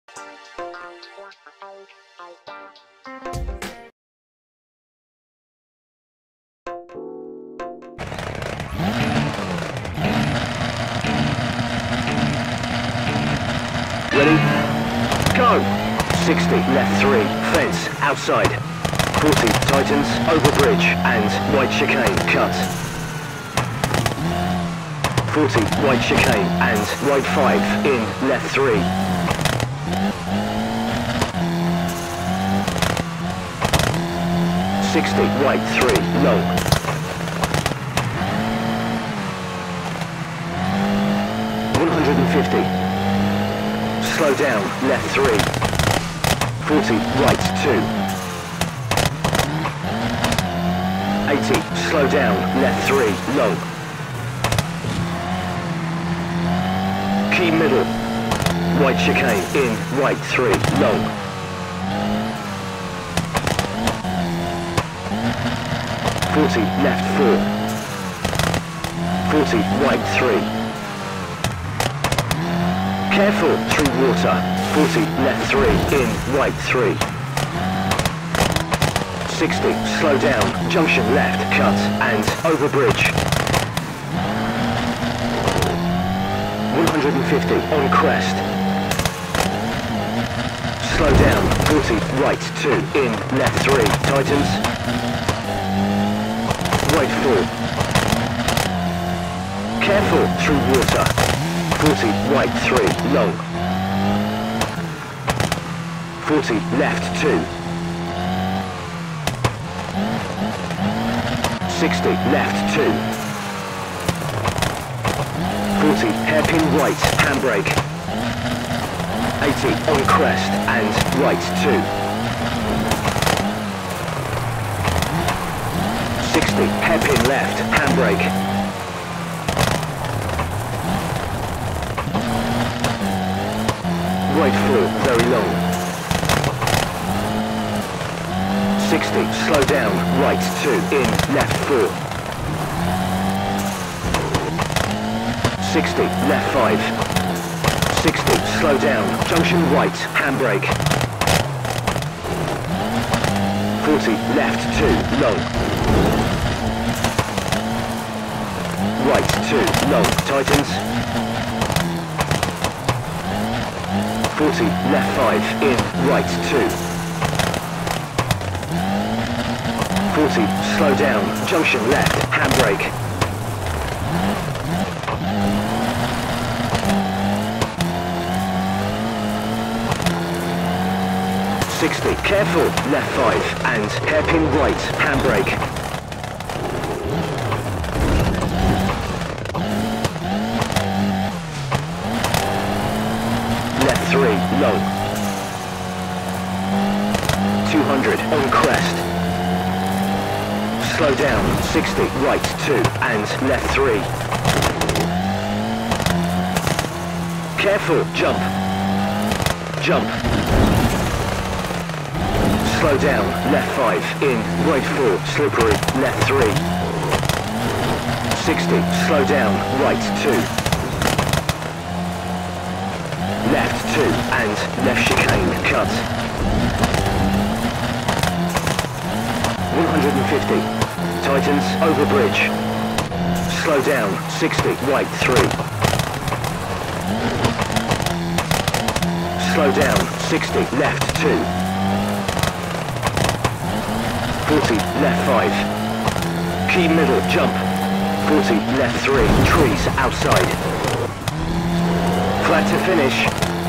Ready? Go! 60, left 3, fence, outside. 40, tightens, over bridge, and white chicane, cut. 40, white chicane, and right 5, in, left 3. 60, right 3, long. 150. Slow down, left 3. 40, right 2. 80, slow down, left 3, long. Key middle. White chicane, in, right 3, long. 40, left 4. 40, right 3. Careful, through water. 40, left 3, in, right 3. 60, slow down, junction left, cut, and over bridge. 150, on crest. Slow down, 40, right 2, in, left 3, tightens. Right 4. Careful, through water. 40, right 3, long. 40, left 2. 60, left 2. 40, hairpin right, handbrake. 80, on crest, and right 2. 60, hairpin left, handbrake. Right 4, very long. 60, slow down, right 2, in, left 4. 60, left 5. 60, slow down, junction right, handbrake. 40, left 2, long. Right 2, long, tightens. 40, left 5, in, right 2. 40, slow down, junction left, handbrake. 60, careful, left 5, and hairpin right, handbrake. Left 3, long. 200, on crest. Slow down, 60, right 2, and left 3. Careful, jump. Jump. Slow down, left 5, in, right 4, slippery, left 3. 60, slow down, right 2. Left 2, and left chicane, cut. 150, tightens, over bridge. Slow down, 60, right 3. Slow down, 60, left 2. 40, left 5. Key middle, jump. 40, left 3, trees, outside. Flat to finish.